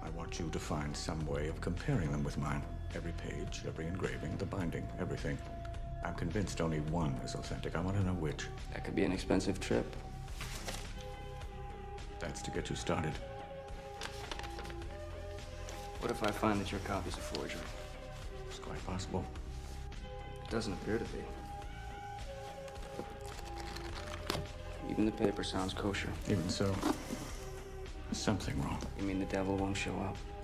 I want you to find some way of comparing them with mine. Every page, every engraving, the binding, everything. I'm convinced only one is authentic. I want to know which. That could be an expensive trip. That's to get you started. What if I find that your copy's a forgery? It's quite possible. It doesn't appear to be. Even the paper sounds kosher. Even so, there's something wrong. You mean the devil won't show up?